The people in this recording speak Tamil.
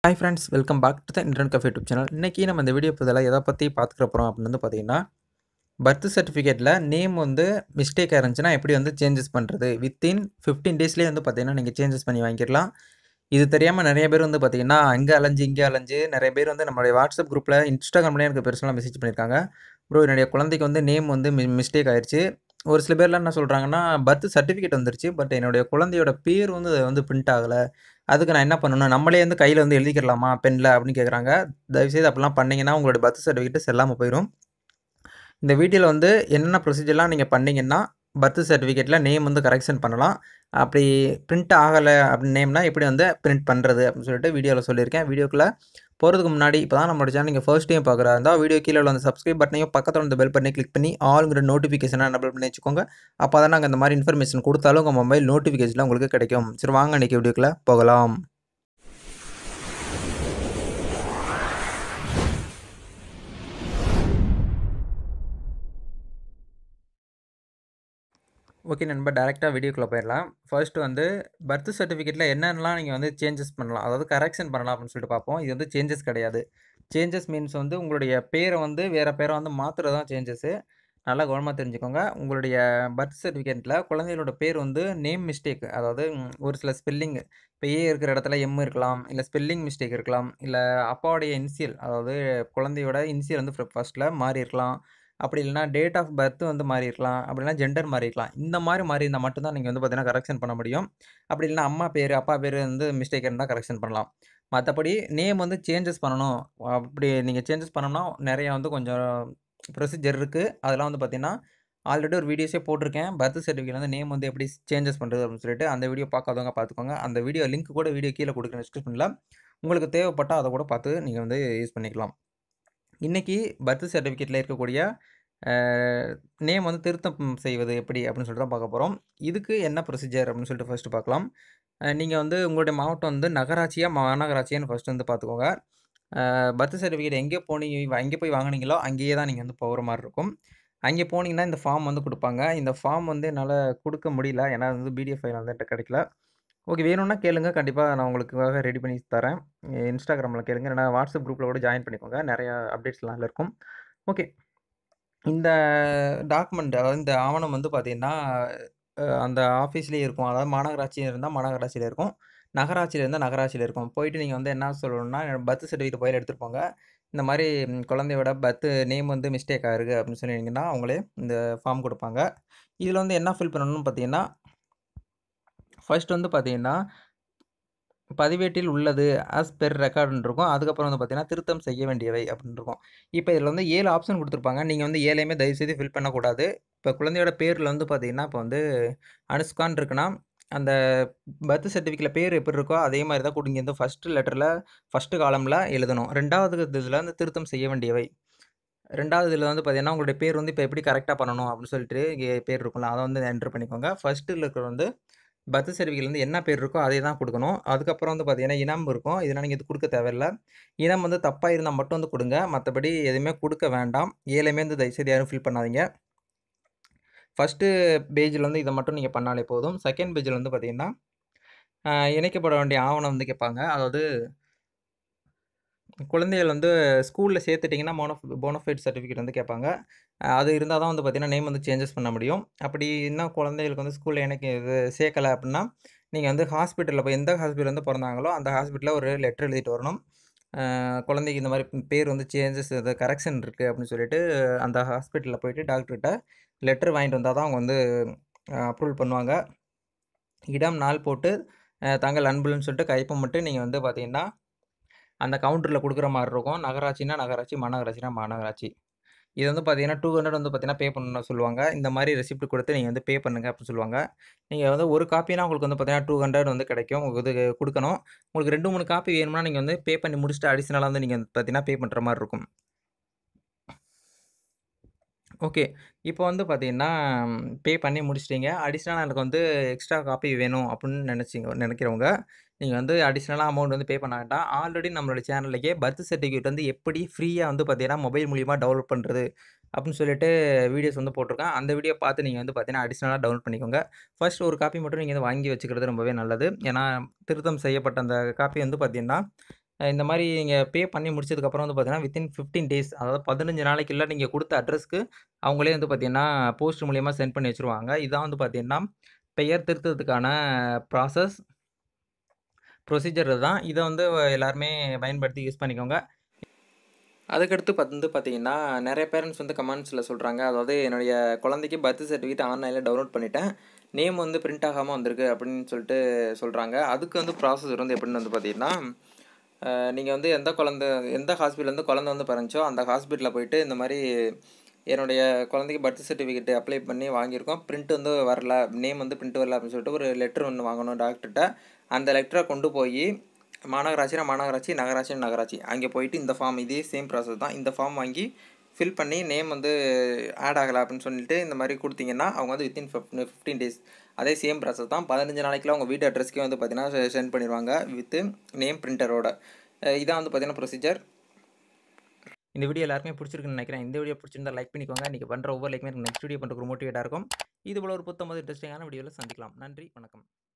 Hi friends, welcome back to the internet cafe YouTube channel. இன்றைக்கி நம்ம இந்த வீடியோ பதிலாக எதை பற்றி பார்த்துக்க போகிறோம் அப்படின்னு வந்து பார்த்தீங்கன்னா, பர்த் சர்டிஃபிகேட்டில் நேம் வந்து மிஸ்டேக்காக இருந்துச்சுன்னா எப்படி வந்து சேஞ்சஸ் பண்ணுறது. வித்தின் 15 டேஸ்லேயே வந்து பார்த்தீங்கன்னா நீங்கள் சேஞ்சஸ் பண்ணி வாங்கிக்கலாம். இது தெரியாமல் நிறைய பேர் வந்து பார்த்தீங்கன்னா அங்கே அலைஞ்சு இங்கே அலைஞ்சு நிறைய பேர் வந்து நம்மளுடைய வாட்ஸ்அப் குரூப்பில் இன்ஸ்டாகிராம்லேயே எனக்கு பெர்சனலாக மெசேஜ் பண்ணியிருக்காங்க. ப்ரோ, என்னுடைய குழந்தைக்கு வந்து நேம் வந்து மிஸ்டேக் ஆயிடுச்சு. ஒரு சில பேர்லாம் என்ன சொல்கிறாங்கன்னா, பர்த் சர்டிஃபிகேட் வந்துருச்சு, பட் என்னுடைய குழந்தையோட பேர் வந்து அது வந்து பிரிண்ட் ஆகலை. அதுக்கு நான் என்ன பண்ணணும்? நம்மளே வந்து கையில வந்து எழுதிக்கிறலாமா பென்ல அப்படின்னு கேட்குறாங்க. தயவுசெய்து அப்படிலாம் பண்ணீங்கன்னா, உங்களோட பர்த் சர்டிஃபிகேட் செல்லாம போயிரும். இந்த வீடியோல வந்து என்னென்ன ப்ரொசீஜர்லாம் நீங்க பண்ணீங்கன்னா, பர்த் சர்டிஃபிகேட்ல நேம் வந்து கரெக்ஷன் பண்ணலாம். அப்படி பிரிண்ட் ஆகல அப்படின்னு நேம்னா எப்படி வந்து பிரிண்ட் பண்றது அப்படின்னு சொல்லிட்டு வீடியோல சொல்லியிருக்கேன். வீடியோக்குள்ள போறதுக்கு முன்னாடி இப்ப தான் நம்மளோட சேனல் நீங்க ஃபர்ஸ்ட் டைம் பார்க்குறா இருந்தா, வீடியோ கீழ உள்ள அந்த சப்ஸ்கிரைப் பட்டனையும் பக்கத்துல உள்ள பெல் பட்டனையும் கிளிக் பண்ணி ஆல்ங்கிற நோட்டிஃபிகேஷன எனேபிள் பண்ணி வச்சுக்கோங்க. அப்பதான் நாங்க இந்த மாரி இன்ஃபர்மேஷன் குடுத்தாலும் உங்க மொபைல் நோட்டிஃபிகேஷன்ல உங்களுக்கு கிடைக்கும். சரி, வாங்க இன்னைக்கு வீடியோக்குள்ள போகலாம். ஓகே நண்பா, டைரக்ட்டா வீடியோக்குள்ள போயிரலாம். ஃபர்ஸ்ட் வந்து பர்த் சர்டிஃபிகேட்ல என்னென்னலாம் நீங்க வந்து சேஞ்சஸ் பண்ணலாம். அதாவது கரெக்ஷன் பண்ணலாம் அப்படின்னு சொல்லிட்டு பார்ப்போம். இது வந்து சேஞ்சஸ் கிடையாது. சேஞ்சஸ் மீன்ஸ் வந்து உங்களுடைய பேர வந்து வேற பேரா வந்து மாத்துறது தான் சேஞ்சஸு. நல்லா கவனமா தெரிஞ்சுக்கோங்க. உங்களுடைய பர்த் சர்டிஃபிகேட்ல குழந்தைகளோட பேர் வந்து நேம் மிஸ்டேக், அதாவது ஒரு சில ஸ்பெல்லிங் இப்ப ஏ இருக்கிற இடத்துல எம் இருக்கலாம். இல்ல ஸ்பெல்லிங் மிஸ்டேக் இருக்கலாம். இல்ல அப்பாவுடைய இனிஷியல், அதாவது குழந்தையோட இனிஷியல் வந்து ஃபர்ஸ்ட்ல மாறி இருக்கலாம். அப்படி இல்லன்னா டேட் ஆஃப் பர்த் வந்து மாறியிருக்கலாம். அப்படி இல்லன்னா ஜெண்டர் மாறியிருக்கலாம். இந்த மாரி மாறியிருந்தா மட்டும் தான் நீங்க வந்து பார்த்தீங்கன்னா கரெக்ஷன் பண்ண முடியும். அப்படி இல்லன்னா அம்மா பேரு, அப்பா பேரு வந்து மிஸ்டேக் இருந்தா கரெக்ஷன் பண்ணலாம். மத்தபடி நேம் வந்து சேஞ்சஸ் பண்ணணும். அப்படி நீங்க சேஞ்சஸ் பண்ணணும்னா நெறைய வந்து கொஞ்சம் ப்ரொசீஜர் இருக்கு. அதெல்லாம் வந்து பார்த்தீங்கன்னா, ஆல்ரெடி ஒரு வீடியோஸே போட்டிருக்கேன். பர்த் சர்டிஃபிகேட்ல வந்து நேம் வந்து எப்படி சேஞ்சஸ் பண்றது அப்படின்னு சொல்லிட்டு, அந்த வீடியோ பார்க்காதவங்க பார்த்துக்கோங்க. அந்த வீடியோ லிங்க் கூட வீடியோ கீழ குடுக்குறேன் டிஸ்கிரிப்ஷன்ல. உங்களுக்கு தேவைப்பட்டா அத கூட பார்த்து நீங்க வந்து யூஸ் பண்ணிக்கலாம். இன்னைக்கு பர்த் சர்டிஃபிகேட்ல இருக்கக்கூடிய அ நேம் வந்து திருத்தம் செய்வது எப்படி அப்படின்னு சொல்லிட்டு தான் பார்க்க போறோம். இதுக்கு என்ன ப்ரொசீஜர் அப்படின்னு சொல்லிட்டு ஃபர்ஸ்ட் பார்க்கலாம். நீங்க வந்து உங்களுடைய மாவட்டம் வந்து நகராட்சியா, மாநகராட்சியான்னு ஃபர்ஸ்ட் வந்து பார்த்துக்கோங்க. பர்த் சர்டிஃபிகேட் எங்கே போய் வாங்குனீங்களோ, அங்கேயே தான் நீங்க வந்து போற மாரி இருக்கும். அங்கே போனீங்கன்னா, இந்த ஃபார்ம் வந்து குடுப்பாங்க. இந்த ஃபார்ம் வந்து என்னால குடுக்க முடியல. ஏன்னா அது வந்து பிடிஎஃப் ஃபைல் வந்து என்ட்ட கிடைக்கல. ஓகே, வேணும்னா கேளுங்க. கண்டிப்பா நான் உங்களுக்காக ரெடி பண்ணி தரேன். இன்ஸ்டாகிராம்ல கேளுங்க. இல்லன்னா வாட்ஸ்அப் குரூப்ல கூட ஜாயின் பண்ணிக்கோங்க. நெறைய அப்டேட்ஸ்லாம் அதில இருக்கும். ஓகே. இந்த டாக்குமெண்ட், அதாவது இந்த ஆவணம் வந்து பார்த்தீங்கன்னா, அந்த ஆஃபீஸ்லயே இருக்கும். அதாவது மாநகராட்சியா இருந்தா மாநகராட்சியில இருக்கும். நகராட்சியில இருந்தா நகராட்சியில இருக்கும். போயிட்டு நீங்க வந்து என்ன சொல்லணும்னா, பர்த் சர்டிஃபிகேட் முதல்ல எடுத்துட்டு போங்க. இந்த மாரி குழந்தையோட பர்த் நேம் வந்து மிஸ்டேக் ஆயிருக்கு அப்படின்னு சொன்னீங்கன்னா, அவங்களே இந்த ஃபார்ம் குடுப்பாங்க. இதில வந்து என்ன ஃபில் பண்ணணும்னு பார்த்தீங்கன்னா, ஃபர்ஸ்ட் வந்து பார்த்தீங்கன்னா, பதிவேட்டில் உள்ளது ஆஸ் பெர் ரெக்கார்ட்ன்னு இருக்கும். அதுக்கப்புறம் வந்து பார்த்தீங்கன்னா, திருத்தம் செய்ய வேண்டியவை அப்படின்னு இருக்கும். இப்ப இதில வந்து 7 ஆப்ஷன் குடுத்துருப்பாங்க. நீங்க வந்து 7யுமே தயவுசெய்து ஃபில் பண்ணக்கூடாது. இப்ப குழந்தையோட பேர்ல வந்து பார்த்தீங்கன்னா, இப்ப வந்து அனுஷ்கான்னு இருக்குன்னா, அந்த பர்த் சர்டிஃபிகேட்ல பேர் எப்படி இருக்கோ, அதே மாரி தான் நீங்க வந்து ஃபர்ஸ்ட் லெட்டர்ல, ஃபர்ஸ்ட் காலம்ல எழுதணும். 2வது இதில வந்து திருத்தம் செய்ய வேண்டியவை. 2வது இதில வந்து பார்த்தீங்கன்னா, உங்களுடைய பேர் வந்து இப்ப எப்படி கரெக்ட்டா பண்ணணும் அப்படின்னு சொல்லிட்டு பேர் இருக்கும்ல, அத வந்து என்டர் பண்ணிக்கோங்க. ஃபர்ஸ்ட்ல இருக்கிறது வந்து பர்த் சர்டிஃபிகேட்ல வந்து என்ன பேர் இருக்கோ அதே தான் குடுக்கணும். அதுக்கப்புறம் வந்து பார்த்தீங்கன்னா, இனம் இருக்கும். இதெல்லாம் நீங்க இது குடுக்க தேவையில்ல. இனம் வந்து தப்பா இருந்தா மட்டும் வந்து குடுங்க. மத்தபடி எதுவுமே குடுக்க வேண்டாம். 7யுமே வந்து தயவுசெய்து யாரும் ஃபில் பண்ணாதீங்க. ஃபர்ஸ்ட்டு பேஜ்ல வந்து இத மட்டும் நீங்க பண்ணாலே போதும். செகண்ட் பேஜ்ல வந்து பார்த்தீங்கன்னா, இணைக்கப்பட வேண்டிய ஆவணம் வந்து கேட்பாங்க. அதாவது குழந்தைகள் வந்து ஸ்கூல்ல சேர்த்துட்டீங்கன்னா, போனஃபைட் சர்டிஃபிகேட் வந்து கேட்பாங்க. அது இருந்தா தான் வந்து பார்த்தீங்கன்னா, நேம் வந்து சேஞ்சஸ் பண்ண முடியும். அப்படி இன்னும் குழந்தைகளுக்கு வந்து ஸ்கூல்ல இது சேர்க்கல அப்படின்னா, நீங்க வந்து ஹாஸ்பிட்டல்ல போய் எந்த ஹாஸ்பிட்டல்ல வந்து பொறந்தாங்களோ, அந்த ஹாஸ்பிட்டல்ல ஒரு லெட்டர் எழுதிட்டு வரணும். குழந்தைக்கு இந்த மாரி பேர் வந்து சேஞ்சஸ் இது கரெக்ஷன் இருக்கு அப்படின்னு சொல்லிட்டு, அந்த ஹாஸ்பிட்டல்ல போயிட்டு டாக்டர்ட்ட லெட்டர் வாங்கிட்டு வந்தா தான் அவங்க வந்து அப்ரூவல் பண்ணுவாங்க. இடம், நாள் போட்டு தங்கள் அன்புலன்னு சொல்லிட்டு கையொப்பமிட்டு நீங்க வந்து பார்த்தீங்கன்னா, அந்த கவுண்டர்ல குடுக்குற மாரி இருக்கும். நகராட்சினா நகராட்சி, மாநகராட்சினா மாநகராட்சி. இது வந்து பார்த்தீங்கன்னா, 200 வந்து பார்த்தீங்கன்னா, பே பண்ணணும்னு சொல்லுவாங்க. இந்த மாரி ரெசிப்ட் குடுத்து நீங்க வந்து பே பண்ணுங்க அப்டின்னு சொல்லுவாங்க. நீங்க வந்து ஒரு காப்பினா உங்களுக்கு வந்து பார்த்தீங்கன்னா, 200 வந்து கிடைக்கும். உங்களுக்கு இது குடுக்கணும். உங்களுக்கு 2, 3 காப்பி வேணும்னா, நீங்க வந்து பே பண்ணி முடிச்சுட்டு அடிஷனலா வந்து நீங்க பார்த்தீங்கன்னா, பே பண்ற மாரி இருக்கும். ஓகே. இப்போ வந்து பார்த்தீங்கன்னா, பே பண்ணி முடிச்சுட்டீங்க. அடிஷனலா எனக்கு வந்து எக்ஸ்ட்ரா காப்பி வேணும் அப்புட்ன்னு நெனைக்கிறவங்க, நீங்க வந்து அடிஷனலா அமௌண்ட் வந்து பே பண்ண வேண்டாம். ஆல்ரெடி நம்மளோட சேனல்லயே பர்த் சர்டிஃபிகேட் வந்து எப்படி ஃப்ரீயா வந்து பார்த்தீங்கன்னா, மொபைல் மூலியமா டவுன்லோட் பண்றது அப்புட்ன்னு சொல்லிட்டு வீடியோஸ் வந்து போட்டிருக்கேன். அந்த வீடியோ பார்த்து நீங்க வந்து பார்த்தீங்கன்னா, அடிஷனலா டவுன்லோட் பண்ணிக்கோங்க. ஃபர்ஸ்ட் ஒரு காப்பி மட்டும் நீங்க வந்து வாங்கி வச்சுக்கிறது ரொம்பவே நல்லது. ஏன்னா, திருத்தம் செய்யப்பட்ட அந்த காப்பி வந்து பார்த்தீங்கன்னா, இந்த மாரி நீங்க பே பண்ணி முடிச்சதுக்கப்புறம் வந்து பார்த்தீங்கன்னா, வித்தின் 15 டேஸ் அதாவது 15 நாளைக்குள்ள நீங்க குடுத்த அட்ரஸ்க்கு அவங்களே வந்து பார்த்தீங்கன்னா, போஸ்ட் மூலியமா சென்ட் பண்ணி வச்சுருவாங்க. இதான் வந்து பார்த்தீங்கன்னா, பெயர் திருத்தத்துக்கான ப்ராசஸ், ப்ரொசீஜர் இதுதான். இத வந்து எல்லாருமே பயன்படுத்தி யூஸ் பண்ணிக்கோங்க. அதுக்கடுத்து வந்து பார்த்தீங்கன்னா, நெறைய பேரண்ட்ஸ் வந்து கமெண்ட்ஸ்ல சொல்றாங்க. அதாவது என்னுடைய குழந்தைக்கு பர்த் சர்டிஃபிகேட் ஆன்லைன்ல டவுன்லோட் பண்ணிட்டேன். நேம் வந்து பிரிண்ட் ஆகாம வந்திருக்கு அப்படின்னு சொல்லிட்டு சொல்றாங்க. அதுக்கு வந்து ப்ராசஸ் வந்து எப்படின்னு வந்து பார்த்தீங்கன்னா, நீங்க வந்து எந்த ஹாஸ்பிட்டல்லேருந்து குழந்தை வந்து பிறந்துச்சோ, அந்த ஹாஸ்பிட்டல்ல போயிட்டு இந்த மாரி என்னுடைய குழந்தைக்கு பர்த் சர்டிஃபிகேட் அப்ளை பண்ணி வாங்கியிருக்கோம். பிரிண்ட் வந்து வரல, நேம் வந்து பிரிண்ட் வரல அப்படின்னு சொல்லிட்டு ஒரு லெட்டர் ஒண்ணு வாங்கணும் டாக்டர்ட்ட. அந்த லெட்டர கொண்டு போயி மாநகராட்சினா மாநகராட்சி, நகராட்சினா நகராட்சி. அங்கே போயிட்டு இந்த ஃபார்ம் இதே சேம் ப்ராசஸ் தான். இந்த ஃபார்ம் வாங்கி ஃபில் பண்ணி நேம் வந்து ஆட் ஆகல அப்படின்னு சொல்லிட்டு இந்த மாரி குடுத்தீங்கன்னா, அவங்க வந்து வித்தின் 15 டேஸ் அதே சேம் ப்ராசஸ் தான். 15 நாளைக்குள்ள உங்க வீட்டு அட்ரஸ்க்கே வந்து பார்த்தீங்கன்னா, சென்ட் பண்ணிருவாங்க வித் நேம் பிரிண்டரோட. இதான் வந்து பார்த்தீங்கன்னா ப்ரொசீஜர். இந்த வீடியோ எல்லாருக்குமே பிடிச்சிருக்குன்னு நினைக்கிறேன். இந்த வீடியோ பிடிச்சிருந்தா லைக் பண்ணிக்கோங்க. நீங்க பண்ற ஒவ்வொரு லைக்குமே எனக்கு நெக்ஸ்ட் வீடியோ பண்றதுக்கு ஒரு மோட்டிவேட்டா இருக்கும். இதுபோல ஒரு புத்தம் புது இன்ட்ரெஸ்டிங்கான வீடியோல சந்திக்கலாம். நன்றி, வணக்கம்.